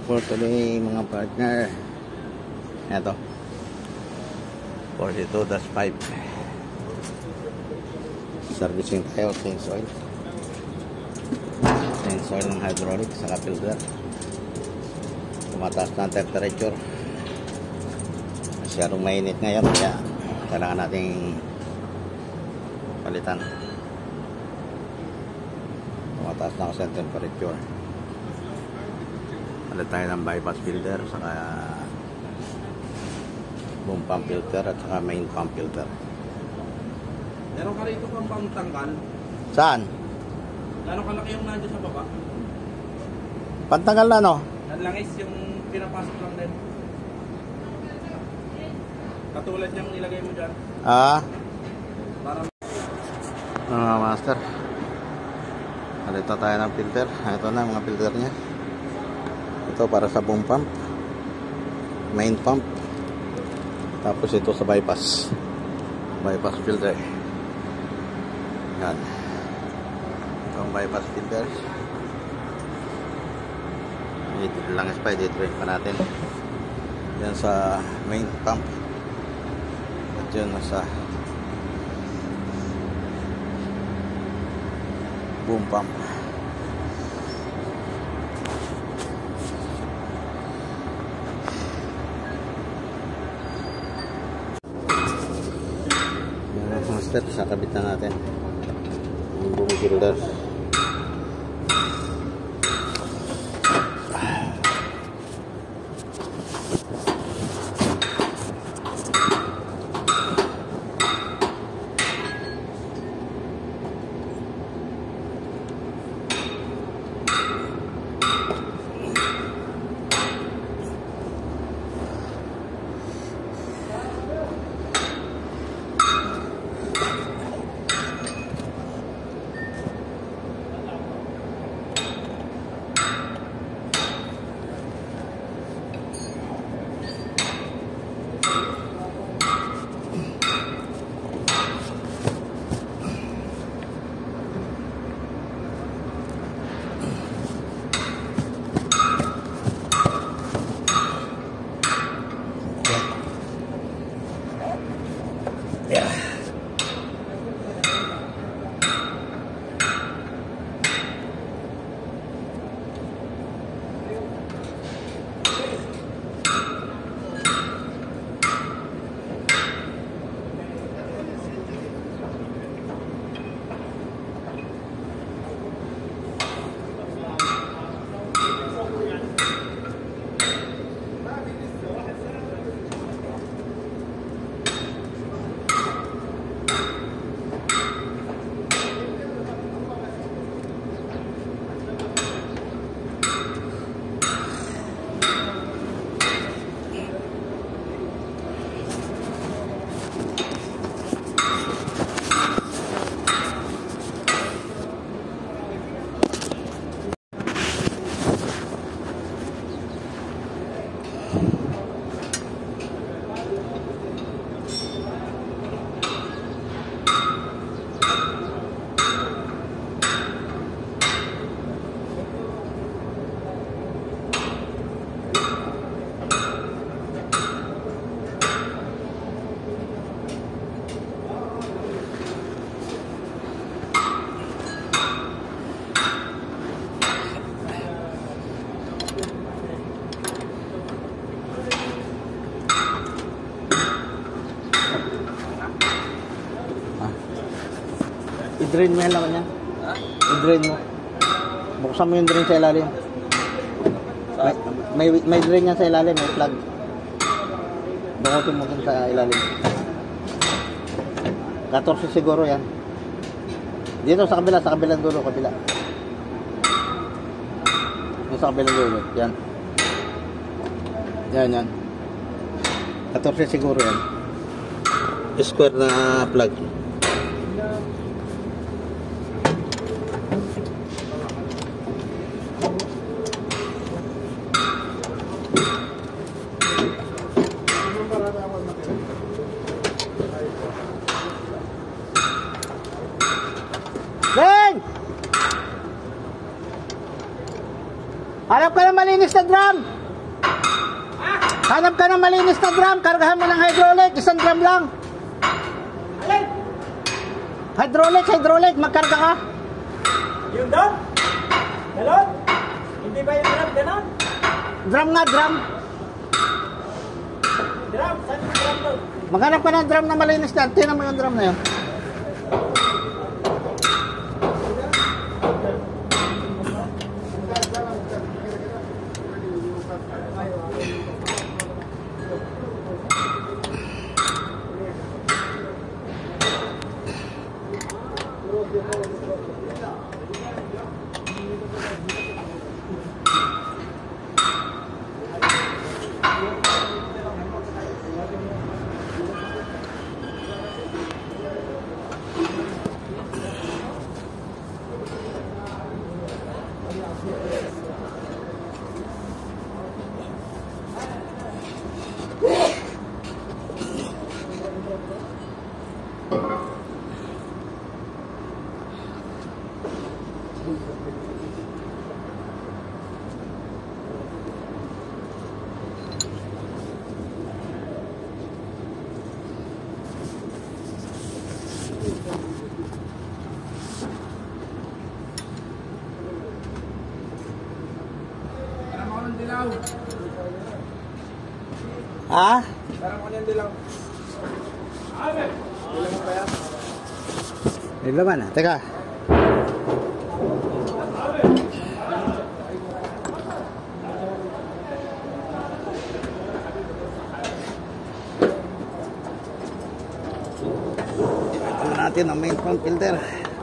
for today mga partner. Ito 42-5. Servicing tayo, change oil ng hydraulic saka filter. Tumataas na ang temperature, masyadong mainit ngayon kaya kailangan nating palitan. Tumataas na kasi ang temperature. Palit tayo ng bypass filter saka boom pump filter at saka main pump filter. Meron ka rito pang pangtanggal? Saan? Gano'ng kalaki yung nandiyo sa baba? Pantanggal na no? Nanlangis yung pinapasok lang din. Katulad niyang nilagay mo dyan. Para master. Palit na tayo ng filter. Ito na mga filter niya. Ito para sa boom pump, main pump, tapos ito sa bypass filter. Yan, itong bypass filter. Dito lang pa, dito rin pa natin yan sa main pump at yun nasa boom pump. Sa kabit na natin yung boom filter. I-drain mo yan naman yan. I-drain mo. Buksan mo yung drain sa ilalim. May drain yan sa ilalim. May plug. Bukutin mo dun sa ilalim. 14 siguro yan. Dito sa kabila. Sa kabilang dulo. Kabila. Yung sa kabilang dulo. Yan. Yan. 14 siguro yan. Square na plug. Hanap ka ng malinis na drum. Hanap ka ng malinis na drum. Kargahan mo ng hydraulic. 1 drum lang. Alin? Hydraulic. Magkarga ka. Yung doon? Galon? Hindi ba yung drum ganon? Drum nga, drum. Drum? Saan yung drum doon? Maghanap ka ng drum na malinis na. Tingnan mo yung drum na yun. Dilaw. Ha? Parang ko niyang dilaw. Dilaw mo ba yan? May laman ah. Teka. Ito natin ang main pump filter.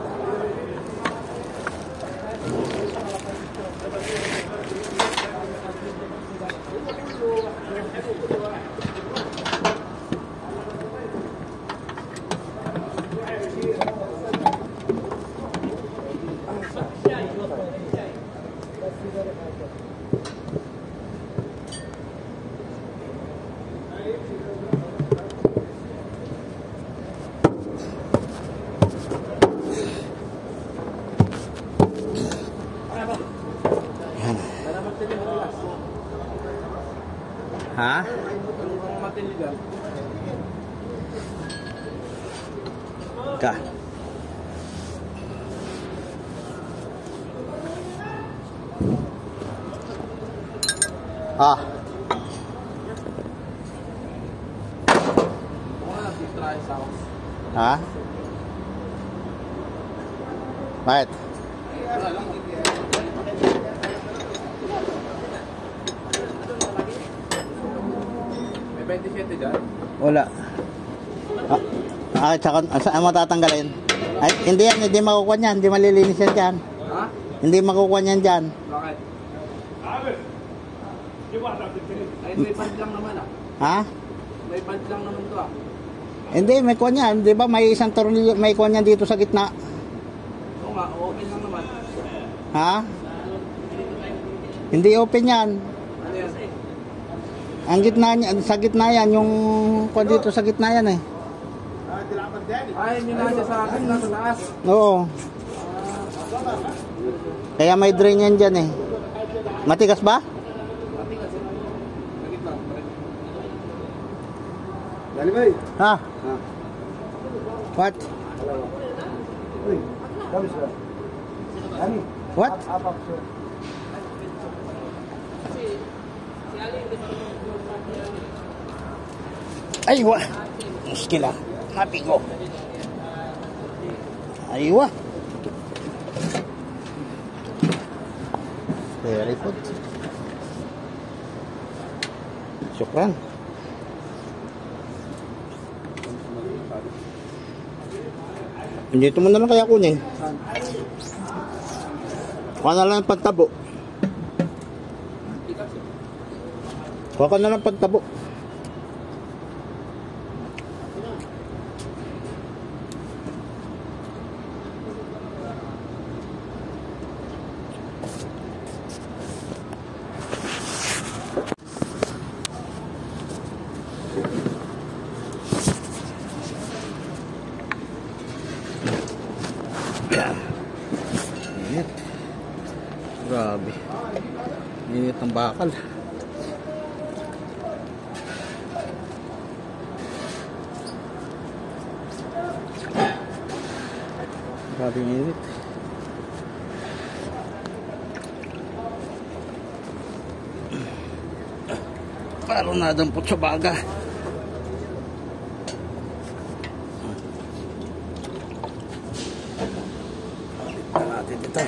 Ha? Ka. Ah. Ha? Bakit? May 27 dyan? Wala. Tsaka, saan mo tatanggalin? Ay, hindi yan, hindi makukuha niyan, hindi malilinis yan dyan. Ha? Hindi makukuha niyan dyan. Bakit? Ay, may pad lang naman ah. Ha? May pad lang naman to ah. Hindi, may kuha niyan. Di ba may isang tornilyo, may kuha niyan dito sa gitna. Oo nga, open lang naman. Ha? Hindi open yan. Ano yan? Ang gitna niya, sa gitna yan, yung kuha dito sa gitna yan eh. Ay, hindi na siya sa akin, nasa taas. Oo. Kaya may drain yan dyan eh. Matigas ba? Matigas eh. Nagit lang. Dali ba eh? Ha? What? Uy, dami sila. Dami. What? Apak sir. Aywa. Muskila. Mapigo. Aywa. Very good. Syukran. Dito mo na lang kaya kunin. Kuha na lang ng pagtabo. Kuha ka na lang pagtabo. Grabe. Init ng bakal. Grabing init. Parang nadampot sa baga. Tignan natin ito.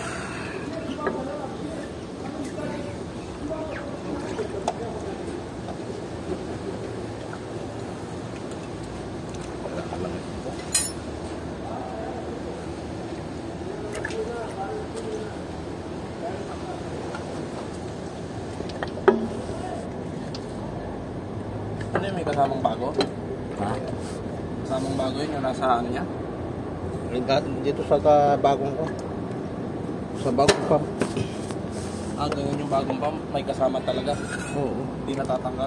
Ano yung may kasamang bago? Ha? Kasamang bago yun yung nasa ano niya? Dito sa bagong ko. Sa bagong pump. Ah, ganyan yung bagong pump. May kasama talaga. Oo. Hindi natatanggal.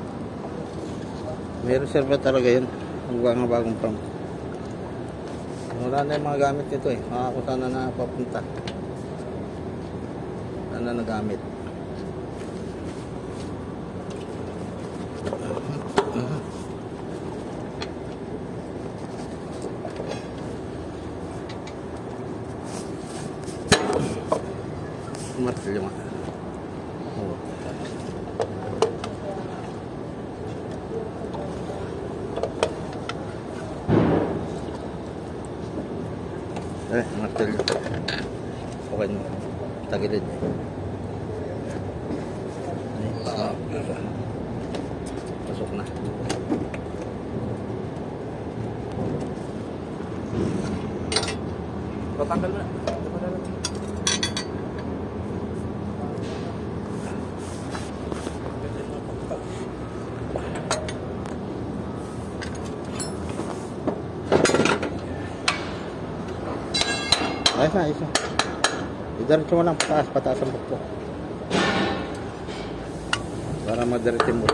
May reserva talaga yun. Ang mga bagong pump. Wala na yung mga gamit nito eh. Makakuha na na papunta. Wala na nagamit. Martilyo nga. Oo. Martilyo. Okay mo. Tagilid. Pasok na. Tatanggal mo na. Ayos na, ayos na. Idiretso mo lang pataas, pataas ang bukto. Para madiretso mo.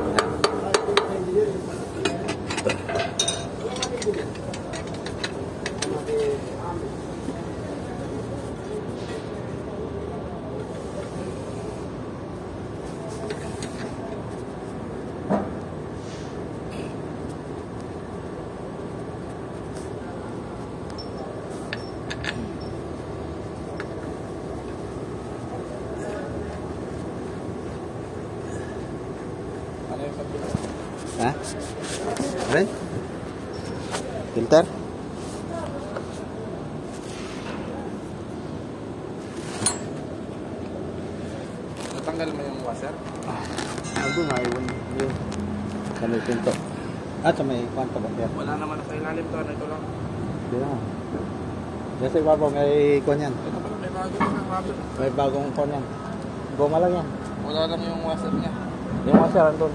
Ano yung sabi? Ha? Ren? Filter? Natanggal mo yung washer? Doon na, iwan yun. Sa may pinto. Sa may kwanto ba? Yeah. Wala naman sa ilalim to. Ito lang. Hindi na. Kasi ibabaw may kwan yan. Ito pala may bago na rubber. May bagong kwan yan. Goma lang yan. Wala lang yung washer niya. Yung washer doon.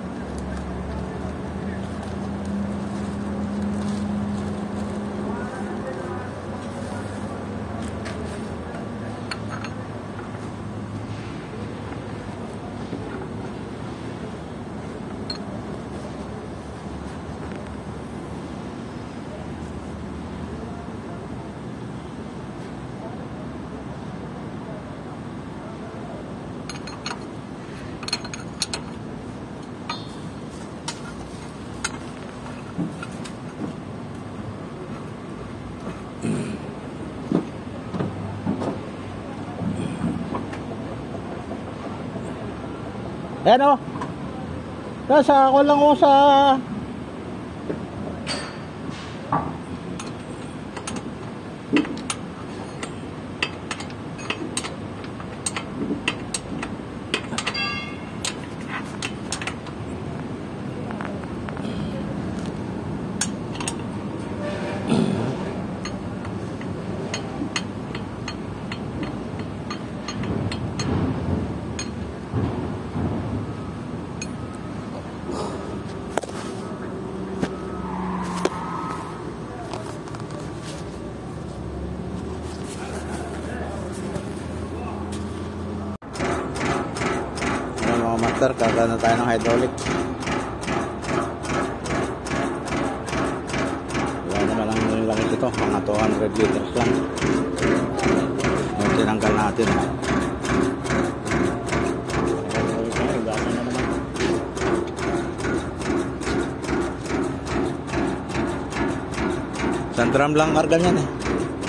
Ayan o. Nasa ako lang o sa... Master, kagana tayo ng hydraulic. Wala naman lang yung langit ito, mga 200 liters lang. Yung tinanggal natin. Isang drum lang karga niyan eh.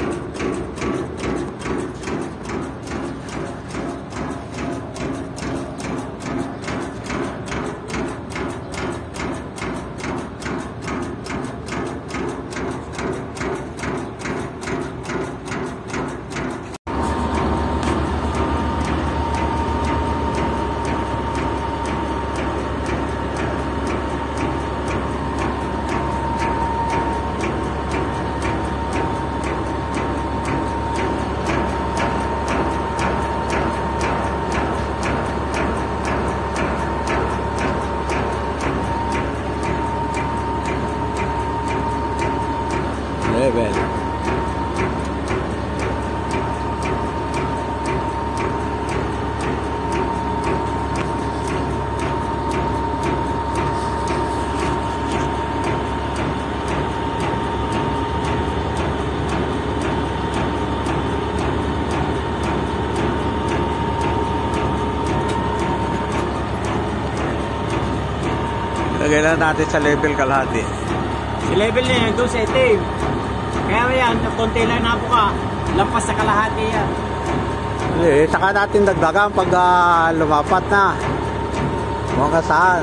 Level. Lagay na natin sa level kalahati. Si level na yan, doon sa itim. Kaya yan, konti lang na po ka. Lampas sa kalahati yan. Saka natin dagdagan pag lumapat na. Mga saan.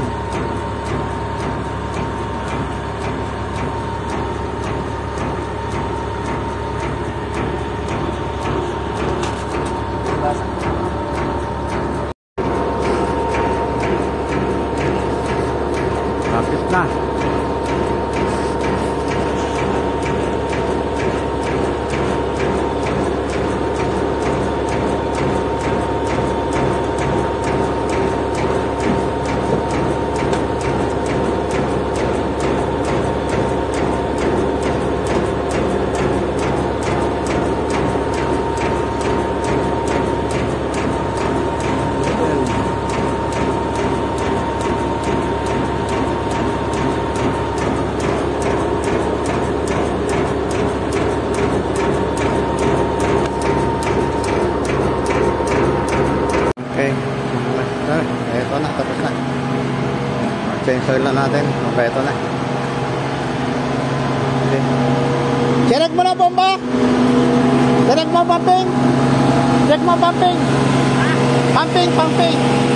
Kapit na. Okay. Ito na, tapos na. Change oil na natin. Okay, ito na. Okay. Check mo na bomba! Check mo pumping! Check mo pumping! Pumping!